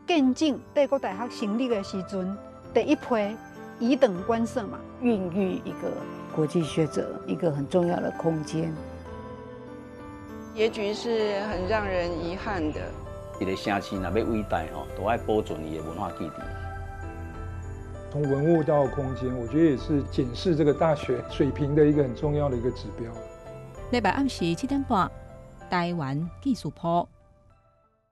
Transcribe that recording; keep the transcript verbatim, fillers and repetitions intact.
见证帝国大学成立的时阵，第一批以等观测嘛， 孕育一个国际学者一个很重要的空间。 结局是很让人遗憾的。 一个城市若要伟大吼，都要保存伊的文化基地。 从文物到空间，我觉得也是检视这个大学水平的一个很重要的一个指标。 礼拜暗时七点半，台湾技术铺。